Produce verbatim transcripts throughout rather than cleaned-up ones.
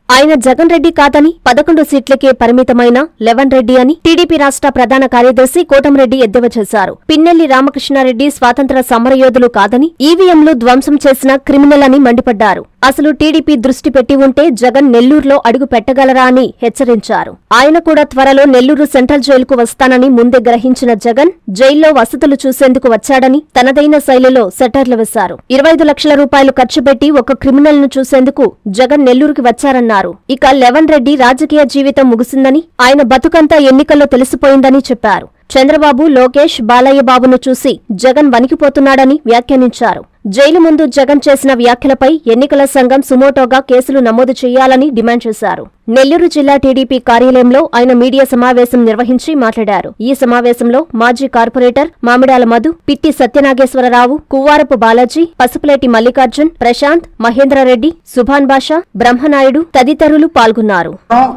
ఆయన జగన్ రెడ్డి కాదని పదకొండు సీట్లకే పరిమితమైన లెవన్ రెడ్డి అని టీడీపీ రాష్ట్ర ప్రధాన కార్యదర్శి కోటంరెడ్డి ఎద్దేవా చేశారు. పిన్నెల్లి రామకృష్ణారెడ్డి స్వాతంత్ర సమరయోధులు కాదని ఈవీఎంలు ధ్వంసం చేసిన క్రిమినల్ అని మండిపడ్డారు. అసలు టీడీపీ దృష్టి పెట్టి ఉంటే జగన్ నెల్లూరులో అడుగు పెట్టగలరా అని హెచ్చరించారు. ఆయన కూడా త్వరలో నెల్లూరు సెంట్రల్ జైలుకు వస్తానని ముందే గ్రహించిన జగన్ జైల్లో వసతులు చూసేందుకు వచ్చాడని తనదైన శైలిలో సెటర్లు వేశారు. ఇరవై ఐదు లక్షల రూపాయలు ఖర్చు పెట్టి ఒక క్రిమినల్ ను చూసేందుకు జగన్ నెల్లూరుకి వచ్చారన్నారు. ఇక లెవన్ రెడ్డి రాజకీయ జీవితం ముగిసిందని, ఆయన బతుకంతా ఎన్నికల్లో తెలిసిపోయిందని చెప్పారు. చంద్రబాబు, లోకేష్, బాలయ్య బాబును చూసి జగన్ వణికిపోతున్నాడని వ్యాఖ్యానించారు. జైలు ముందు జగన్ చేసిన వ్యాఖ్యలపై ఎన్నికల సంఘం సుమోటోగా కేసులు నమోదు చేయాలని డిమాండ్ చేశారు. నెల్లూరు జిల్లా టీడీపీ కార్యాలయంలో ఆయన మీడియా సమావేశం నిర్వహించి మాట్లాడారు. ఈ సమావేశంలో మాజీ కార్పొరేటర్ మామిడాల మధు, పిట్టి సత్యనాగేశ్వరరావు, కువ్వారపు బాలాజీ, పసుపులేటి మల్లికార్జున్, ప్రశాంత్, మహేంద్రారెడ్డి, సుభాన్ బాషా, బ్రహ్మనాయుడు తదితరులు పాల్గొన్నారు.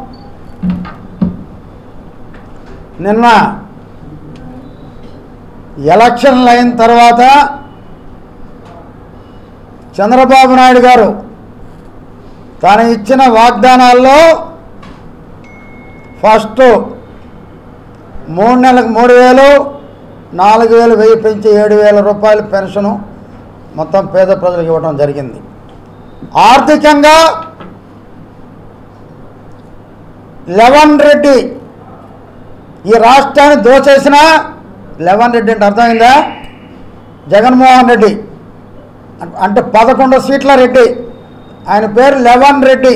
నిన్న ఎలక్షన్లు అయిన తర్వాత చంద్రబాబు నాయుడు గారు తాను ఇచ్చిన వాగ్దానాల్లో ఫస్ట్ మూడు నెలలకు మూడు వేలు నాలుగు వేలు వెయ్యి పెంచి ఏడు వేల రూపాయల పెన్షను మొత్తం పేద ప్రజలకు ఇవ్వడం జరిగింది. ఆర్థికంగా లెవన్ రెడ్డి ఈ రాష్ట్రాన్ని దోచేసిన లెవన్ రెడ్డి అంటే అర్థమైందా? జగన్మోహన్ రెడ్డి అంటే పదకొండు సీట్ల రెడ్డి, ఆయన పేరు లెవన్ రెడ్డి.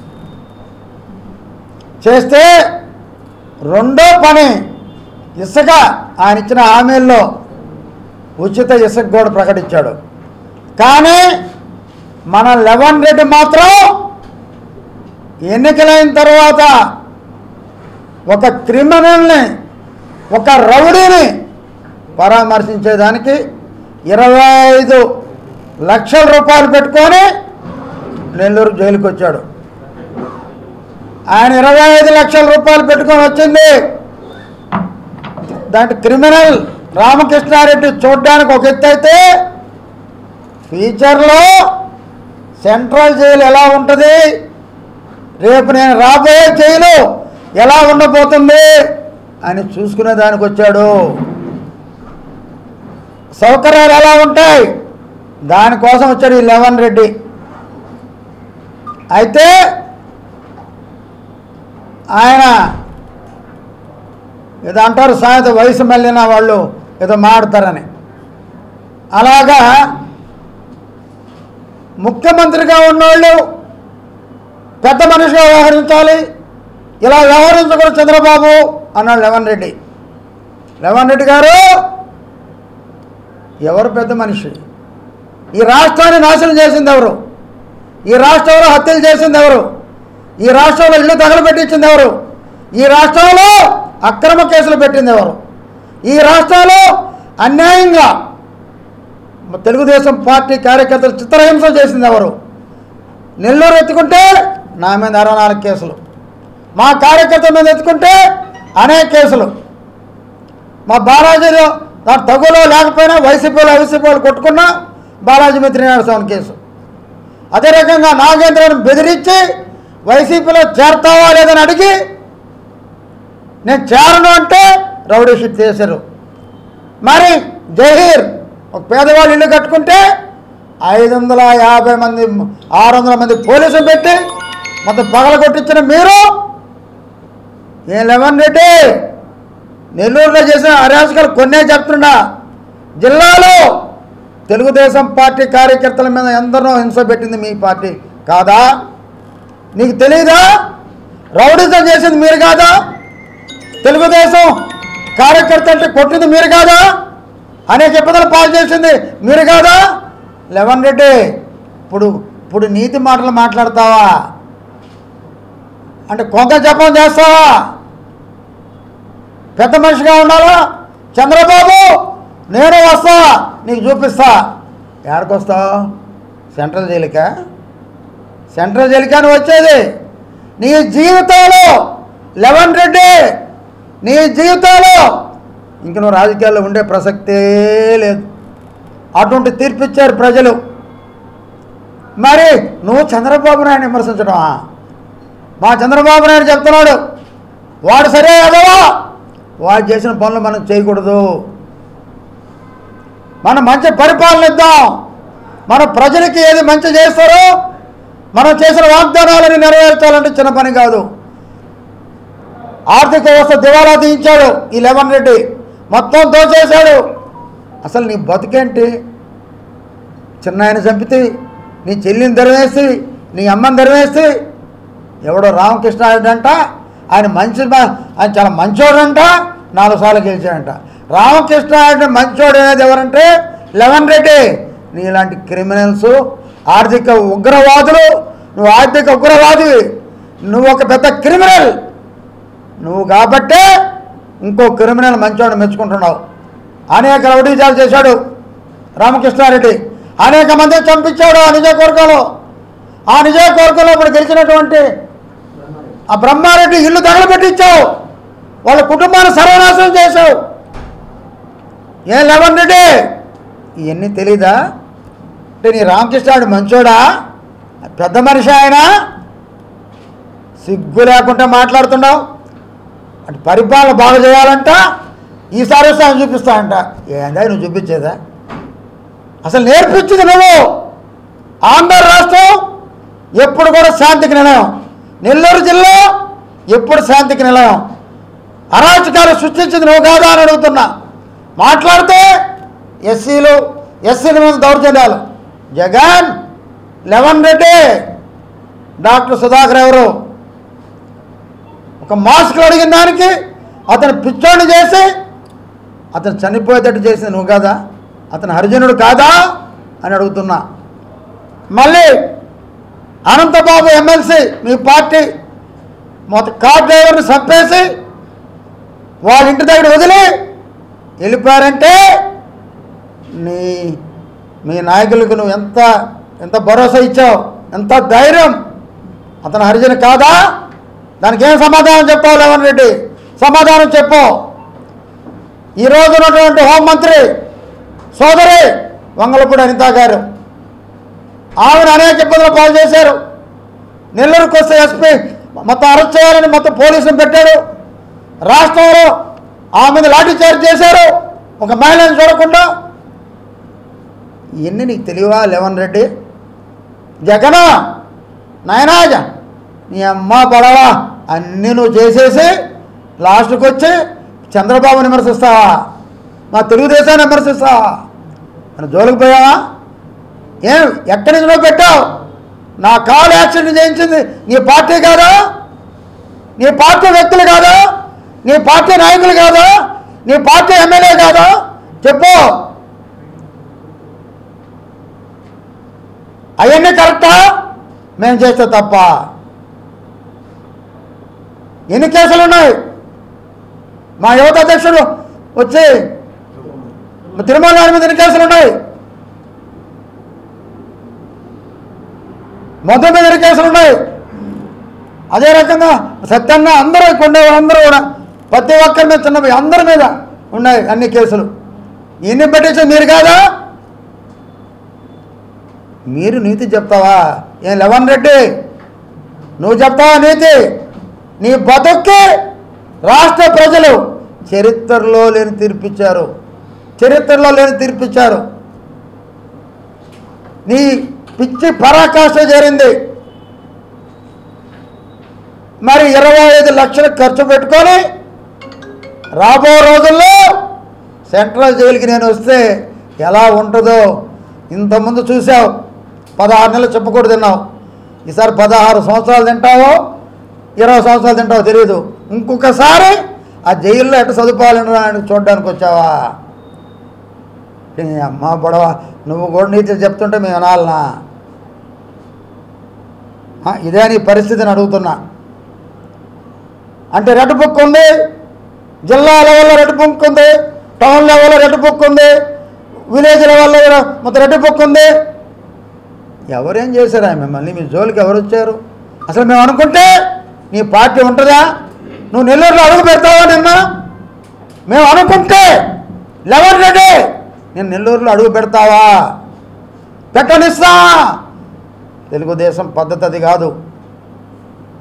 చేస్తే రెండో పని ఇసుక, ఆయన ఇచ్చిన హామీల్లో ఉచిత ఇసుక కూడా ప్రకటించాడు. కానీ మన లెవన్ రెడ్డి మాత్రం ఎన్నికలైన తర్వాత ఒక క్రిమినల్ని, ఒక రౌడీని పరామర్శించేదానికి ఇరవై ఐదు లక్షల రూపాయలు పెట్టుకొని నెల్లూరు జైలుకి వచ్చాడు. ఆయన ఇరవై ఐదు లక్షల రూపాయలు పెట్టుకొని వచ్చింది దాంట్లో క్రిమినల్ రామకృష్ణారెడ్డి చూడడానికి ఒక ఎత్తు అయితే, ఫ్యూచర్లో సెంట్రల్ జైలు ఎలా ఉంటుంది, రేపు నేను రాబోయే జైలు ఎలా ఉండబోతుంది అని చూసుకునే దానికి వచ్చాడు. సౌకర్యాలు ఎలా ఉంటాయి దానికోసం వచ్చాడు ఈ లెవన్ రెడ్డి. అయితే ఆయన ఏదో అంటారు సాయంత్ర వయసు మళ్ళిన వాళ్ళు ఏదో మాడతారని, అలాగా ముఖ్యమంత్రిగా ఉన్నవాళ్ళు పెద్ద మనిషిగా వ్యవహరించాలి, ఇలా వ్యవహరించకూడదు చంద్రబాబు అన్నాడు లెవన్ రెడ్డి. లెవన్ రెడ్డి గారు ఎవరు పెద్ద మనిషి? ఈ రాష్ట్రాన్ని నాశనం చేసింది ఎవరు? ఈ రాష్ట్రంలో హత్యలు చేసింది ఎవరు? ఈ రాష్ట్రంలో ఇల్లు తగలబెట్టించింది ఎవరు? ఈ రాష్ట్రంలో అక్రమ కేసులు పెట్టింది ఎవరు? ఈ రాష్ట్రంలో అన్యాయంగా తెలుగుదేశం పార్టీ కార్యకర్తలు చిత్రహింస చేసింది ఎవరు? నెల్లూరు ఎత్తుకుంటే నా మీద అరవై నాలుగు కేసులు, మా కార్యకర్తల మీద ఎత్తుకుంటే అనేక కేసులు, మా బాలాజీలో నా తగులో లేకపోయినా వైసీపీలో వైసీపీలు కొట్టుకున్నా బాలాజీ మీద త్రీ నాట్ సెవెన్ కేసు. అదే రకంగా నాగేంద్రను బెదిరించి వైసీపీలో చేరతావా లేదని అడిగి నేను చేరను అంటే రౌడీ షీట్ చేశారు. మరి జహీర్ ఒక పేదవాళ్ళు ఇల్లు కట్టుకుంటే ఐదు వందల యాభై మంది ఆరు వందల మంది పోలీసులు పెట్టి మొత్తం పగల కొట్టించిన మీరు ఏ లెవన్ రెడ్డి నెల్లూరులో చేసిన అరాచకాలు కొన్నే చెప్తున్నా. జిల్లాలో తెలుగుదేశం పార్టీ కార్యకర్తల మీద ఎందరో హింస పెట్టింది మీ పార్టీ కాదా? నీకు తెలీదా? రౌడీజం చేసింది మీరు కాదా? తెలుగుదేశం కార్యకర్త అంటే కొట్టింది మీరు కాదా? అనేక ఇబ్బందులు పాలు చేసింది మీరు కాదా? లెవన్ రెడ్డి ఇప్పుడు ఇప్పుడు నీతి మాటలు మాట్లాడతావా అంటే కొంక జపం చేస్తావా? పెద్ద మనిషిగా ఉండాలా? చంద్రబాబు నేను వస్తా, నీకు చూపిస్తా. ఎక్కడికి వస్తావు? సెంట్రల్ జైలుకా? సెంట్రల్ జైలుకా నువ్వు వచ్చేది? నీ జీవితంలో లెవన్ రెడ్డి నీ జీవితంలో ఇంక నువ్వు రాజకీయాల్లో ఉండే ప్రసక్తే లేదు. అటువంటి తీర్పిచ్చారు ప్రజలు. మరి నువ్వు చంద్రబాబు నాయుడు విమర్శించడమా? మా చంద్రబాబు నాయుడు చెప్తున్నాడు, వాడు సరే ఎదవా, వాడు చేసిన పనులు మనం చేయకూడదు, మనం మంచి పరిపాలన ఇద్దాం, మన ప్రజలకి ఏది మంచి చేస్తారో మనం చేసిన వాగ్దానాలని నెరవేర్చాలంటే చిన్న పని కాదు. ఆర్థిక వ్యవస్థ దివాలా తీయించాడు ఈ లెవెన్ రెడ్డి, మొత్తం దోచేశాడు. అసలు నీ బతుకేంటి? చిన్నాయన చంపితే, నీ చెల్లిని ధరవేసి, నీ అమ్మని ధరవేసి, ఎవడో రామకృష్ణారెడ్డి అంట, ఆయన మంచి ఆయన చాలా మంచోడంట, నాలుగు సార్లు గెలిచాడంట. రామకృష్ణారెడ్డి మంచోడు అనేది ఎవరంటే లెవెన్ రెడ్డి. నీలాంటి క్రిమినల్స్, ఆర్థిక ఉగ్రవాదులు, నువ్వు ఆర్థిక ఉగ్రవాదివి, నువ్వు ఒక పెద్ద క్రిమినల్. నువ్వు కాబట్టే ఇంకో క్రిమినల్ మంచోడు మెచ్చుకుంటున్నావు. అనేక రౌడీజాలు చేశాడు రామకృష్ణారెడ్డి, అనేక మంది చంపించాడు ఆ నిజవర్గంలో. ఆ నిజవర్గంలో ఇప్పుడు గెలిచినటువంటి ఆ బ్రహ్మారెడ్డి ఇల్లు తగలబెట్టించావు, వాళ్ళ కుటుంబాన్ని సర్వనాశనం చేశావు. ఏం లెవెన్ రెడ్డి ఇవన్నీ తెలీదా? అంటే నీ రామకృష్ణారెడ్డి మంచోడా, పెద్ద మనిషి ఆయన, సిగ్గు లేకుండా మాట్లాడుతున్నావు. అంటే పరిపాలన బాగా చేయాలంట, ఈసారి వస్తే ఆయన చూపిస్తానంట. ఏందా నువ్వు చూపించేదా? అసలు నేర్పించింది నువ్వు. ఆంధ్ర రాష్ట్రం ఎప్పుడు కూడా శాంతికి నిలయం, నెల్లూరు జిల్లా ఎప్పుడు శాంతికి నిలయం. అరాచకాలు సృష్టించింది నువ్వు కాదా అని అడుగుతున్నా. మాట్లాడితే ఎస్సీలు ఎస్సీల మీద దౌర్జన్యాలు. జగన్, లెవెన్ రెడ్డి, డాక్టర్ సుధాకర్ ఎవరు? ఒక మాస్కులు అడిగిన దానికి అతను పిచ్చోడిని చేసి అతను చనిపోయేటట్టు చేసింది నువ్వు కాదా? అతను హరిజనుడు కాదా అని అడుగుతున్నా. మళ్ళీ అనంతబాబు ఎమ్మెల్సీ మీ పార్టీ మొత్తం కార్ డ్రైవర్ని చంపేసి వాళ్ళ ఇంటి దగ్గర వదిలి వెళ్ళిపోయారంటే నీ మీ నాయకులకు నువ్వు ఎంత ఎంత భరోసా ఇచ్చావు, ఎంత ధైర్యం. అతను హరిజన కాదా? దానికి ఏం సమాధానం చెప్పావు లెవెన్ రెడ్డి? సమాధానం చెప్పు. ఈరోజు ఉన్నటువంటి హోంమంత్రి సోదరి వంగలపూడి అనిత గారు, ఆమెను అనేక ఇబ్బందులు పాలు చేశారు. నెల్లూరుకు వస్తే ఎస్పీ మొత్తం అరెస్ట్ చేయాలని మొత్తం పోలీసులు పెట్టాడు. రాష్ట్రంలో ఆమె మీద లాఠీచార్జ్ చేశారు ఒక మహిళను చూడకుండా. ఇవన్నీ నీకు తెలియవా లెవెన్ రెడ్డి? జగన్ నాయనాజ నీ అమ్మ పడవా అన్నీ నువ్వు చేసేసి లాస్ట్కి వచ్చి చంద్రబాబుని విమర్శిస్తావా, మా తెలుగుదేశాన్ని విమర్శిస్తావా? మన జోలికి పోయావా? ఏం ఎక్కడి నుంచి నువ్వు పెట్టావు? నా కాలు యాక్సిడెంట్ చేయించింది నీ పార్టీ కాదా? నీ పార్టీ వ్యక్తులు కాదా? నీ పార్టీ నాయకులు కాదా? నీ పార్టీ ఎమ్మెల్యే కాదా? చెప్పు. అవన్నీ కరెక్టా? మేము చేస్తే తప్ప? ఎన్ని కేసులు ఉన్నాయి? మా యువత అధ్యక్షుడు వచ్చి తిరుమల మీద ఎన్ని కేసులు ఉన్నాయి? మొత్తం మీద ఎన్ని కేసులు ఉన్నాయి? అదే రకంగా సత్యన్న అందరూ కొండే అందరూ కూడా ప్రతి ఒక్కరి మీద చిన్న అందరి మీద ఉన్నాయి అన్ని కేసులు. ఎన్ని పెట్టించు మీరు కాదా? మీరు నీతి చెప్తావా? ఏం లెవెన్ రెడ్డి నువ్వు చెప్తావా నీతి? నీ బతుక్కి రాష్ట్ర ప్రజలు చరిత్రలో లేని తీర్పిచ్చారు, చరిత్రలో లేని తీర్పిచ్చారు. నీ పిచ్చి పరాకాష్ఠ చేరింది. మరి ఇరవై ఐదు లక్షలు ఖర్చు పెట్టుకొని రాబో రోజుల్లో సెంట్రల్ జైలుకి నేను వస్తే ఎలా ఉంటుందో ఇంతకుముందు చూసావు. పదహారు నెలలు చెప్పకూడదు తిన్నావు, ఈసారి పదహారు సంవత్సరాలు తింటావో ఇరవై సంవత్సరాలు తింటావో తెలియదు. ఇంకొకసారి ఆ జైల్లో ఎట్ట సదుపాయాలని చూడడానికి వచ్చావా? అమ్మ బొడవ, నువ్వు కూడా నీతి చెప్తుంటే మేము వినాలనా? ఇదే నీ పరిస్థితిని అడుగుతున్నా. అంటే రెడ్ బుక్ ఉంది, జిల్లా లెవెల్లో రెడ్ బుక్ ఉంది, టౌన్ లెవెల్లో రెడ్ బుక్ ఉంది, విలేజ్ లెవెల్లో మొత్తం రెడ్ బుక్ ఉంది. ఎవరేం చేశారా మిమ్మల్ని? మీ జోలికి ఎవరు వచ్చారు? అసలు మేము అనుకుంటే నీ పార్టీ ఉంటుందా? నువ్వు నెల్లూరులో అడుగు పెడతావా? నిన్న మేము అనుకుంటే లెవెన్ రెడ్డి నేను నెల్లూరులో అడుగు పెడతావా? పెట్టనిస్తా. తెలుగుదేశం పద్ధతి అది కాదు.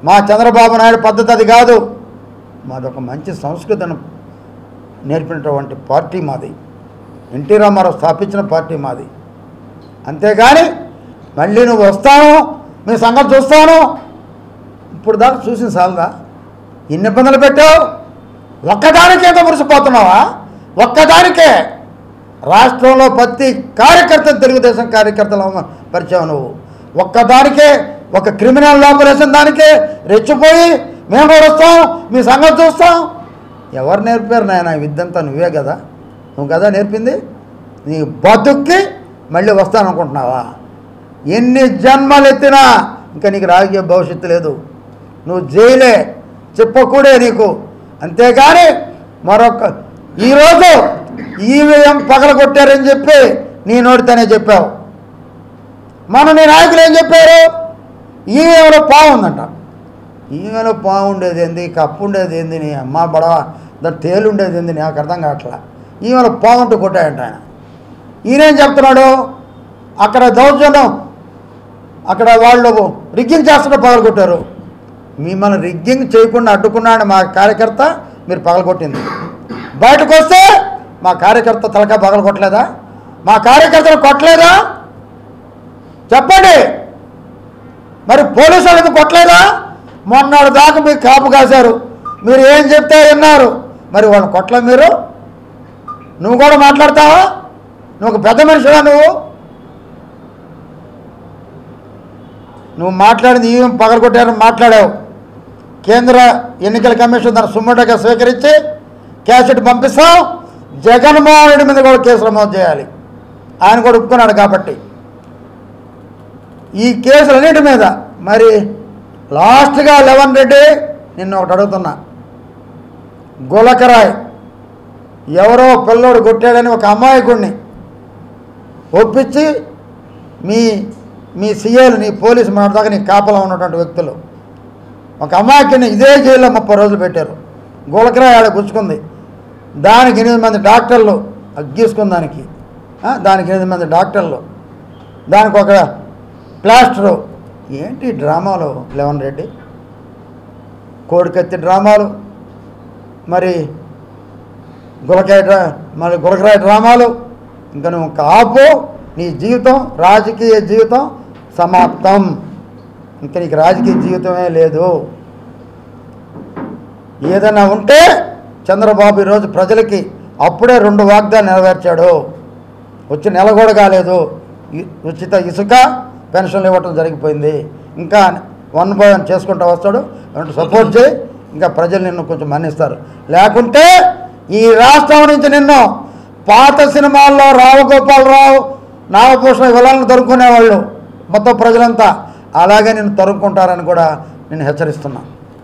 మా చంద్రబాబు నాయుడు పద్ధతి అది కాదు. మాదొక మంచి సంస్కృతిని నేర్పినటువంటి పార్టీ మాది. ఎన్టీ రామారావు స్థాపించిన పార్టీ మాది. అంతేగాని మళ్ళీ నువ్వు వస్తాను, మీ సంగతి చూస్తాను. ఇప్పుడు దాకా చూసిన సాలదా? ఇన్ని ఇబ్బందులు పెట్టావు. ఒక్కదానికే ఎంత మురిసిపోతున్నావా? ఒక్కదానికే రాష్ట్రంలో ప్రతి కార్యకర్త తెలుగుదేశం కార్యకర్తలు పరిచయం. నువ్వు ఒక్కదానికే ఒక క్రిమినల్ లోపలేసిన దానికే రెచ్చిపోయి మేము కూడా వస్తాం, మీ సంగతి చూస్తాం. ఎవరు నేర్పారు నాయన విద్యంతా? నువ్వే కదా, నువ్వు కదా నేర్పింది. నీ బతుక్కి మళ్ళీ వస్తాను అనుకుంటున్నావా? ఎన్ని జన్మలు ఎత్తినా ఇంకా నీకు రాజకీయ భవిష్యత్తు లేదు. నువ్వు జైలే, చెప్పకూడే నీకు. అంతేగాని మరొక ఈరోజు ఈవీఎం పగలగొట్టారని చెప్పి నీ నోటితోనే చెప్పావు. మన నీ నాయకులు ఏం చెప్పారు? ఈవీఎంలో పావు ఉందంట. ఈవీఎంలో పావు ఉండేది ఏంది, కప్పు ఉండేది ఏంది, నీ అమ్మ బడ దాని తేలు ఉండేది ఏంది, నాకు అర్థం కావట్లా. ఈవీఎంలో పావు ఉంటూ కొట్టాయంట ఆయన. ఈయనేం చెప్తున్నాడు? అక్కడ దౌర్జన్యం, అక్కడ వాళ్ళు రిగ్గింగ్ చేస్తుంటే పగలగొట్టారు. మిమ్మల్ని రిగ్గింగ్ చేయకుండా అడ్డుకున్నాడు మా కార్యకర్త, మీరు పగలగొట్టింది. బయటకు వస్తే మా కార్యకర్త తలకాయ పగలగొట్టలేదా? మా కార్యకర్తలు కొట్టలేదా? చెప్పండి. మరి పోలీసు వాళ్ళకి కొట్టలేదా? మొన్నటి దాకా మీకు కాపు కాశారు, మీరు ఏం చెప్తే విన్నారు. మరి వాళ్ళు కొట్టలే మీరు? నువ్వు కూడా మాట్లాడతావా? నువ్వు ఒక పెద్ద మనిషివా? నువ్వు నువ్వు మాట్లాడింది ఈవీఎం పగలగొట్టారని మాట్లాడావు. కేంద్ర ఎన్నికల కమిషన్ దాన్ని సుమ్మటగా స్వీకరించి క్యాసెట్ పంపిస్తాం. జగన్మోహన్ రెడ్డి మీద కూడా కేసు నమోదు చేయాలి. ఆయన కూడా ఒప్పుకున్నాడు కాబట్టి ఈ కేసులన్నిటి మీద. మరి లాస్ట్గా లెవెన్ రెడ్డి నిన్న ఒకటి అడుగుతున్నా. గులకరాయ్ ఎవరో పిల్లోడు కొట్టాడని ఒక అమాయకుడిని ఒప్పించి మీ మీ సీఏలు, నీ పోలీసు మాట్లాడదాకా నీ కాపలా ఉన్నటువంటి వ్యక్తులు ఒక అమాయకుడిని ఇదే జైల్లో ముప్పై రోజులు పెట్టారు. గులకరాయ్ ఆడ గుచ్చుకుంది. దానికి ఎనిమిది మంది డాక్టర్లు గీసుకుని దానికి దానికి ఎనిమిది మంది డాక్టర్లు, దానికి ఒక ప్లాస్టరు. ఏంటి డ్రామాలు లెవెన్ రెడ్డి? కోడికత్తి డ్రామాలు, మరి గులకాయ డ్రా మరి గులకరాయ డ్రామాలు. ఇంకా నువ్వు కాపు, నీ జీవితం రాజకీయ జీవితం సమాప్తం. ఇంకా నీకు రాజకీయ జీవితమే లేదు. ఏదైనా ఉంటే చంద్రబాబు ఈరోజు ప్రజలకి అప్పుడే రెండు వాగ్దాలు నెరవేర్చాడు. వచ్చి నెల కూడా కాలేదు. ఉచిత ఇసుక పెన్షన్లు ఇవ్వటం జరిగిపోయింది. ఇంకా వన్ బై వన్ చేసుకుంటూ వస్తాడు. సపోర్ట్ చేయి, ఇంకా ప్రజలు నిన్ను కొంచెం మన్నిస్తారు. లేకుంటే ఈ రాష్ట్రం నుంచి నిన్ను పాత సినిమాల్లో రావుగోపాలరావు, నాగభూషణ విలన్లు తరుక్కునేవాళ్ళు మొత్తం ప్రజలంతా అలాగే నిన్ను తరుక్కుంటారని కూడా నేను హెచ్చరిస్తున్నా.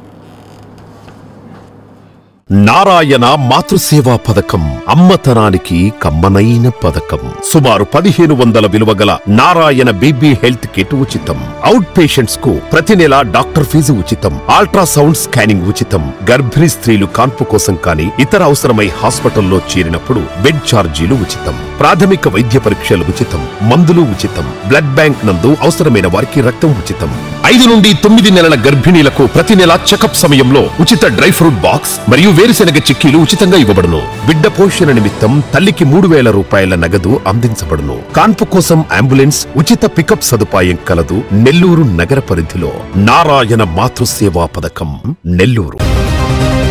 నారాయణ మాతృసేవా పథకం అమ్మతనానికి కమ్మనైన పథకం. సుమారు పదిహేను వందల విలువ గల నారాయణ బేబీ హెల్త్ కిట్ ఉచితం. అవుట్ పేషెంట్స్ కు ప్రతి నెల డాక్టర్ ఫీజు ఉచితం. అల్ట్రాసౌండ్ స్కానింగ్ ఉచితం. గర్భిణీ స్త్రీలు కాన్పు కోసం కానీ ఇతర అవసరమై హాస్పిటల్లో చేరినప్పుడు బెడ్ ఛార్జీలు ఉచితం. ప్రాథమిక వైద్య పరీక్షలు ఉచితం. మందులు ఉచితం. బ్లడ్ బ్యాంక్ నందు అవసరమైన వారికి రక్తం ఉచితం. ఐదు నుండి తొమ్మిది నెలల గర్భిణీలకు ప్రతి నెల చెకప్ సమయంలో ఉచిత డ్రై ఫ్రూట్ బాక్స్ మరియు వేరుశెనగ చిక్కీలు ఉచితంగా ఇవ్వబడును. బిడ్డ పోషణ నిమిత్తం తల్లికి మూడు వేల రూపాయల నగదు అందించబడును. కాన్పు కోసం అంబులెన్స్ ఉచిత పికప్ సదుపాయం కలదు. నెల్లూరు నగర పరిధిలో నారాయణ మాతృసేవా పథకం, నెల్లూరు.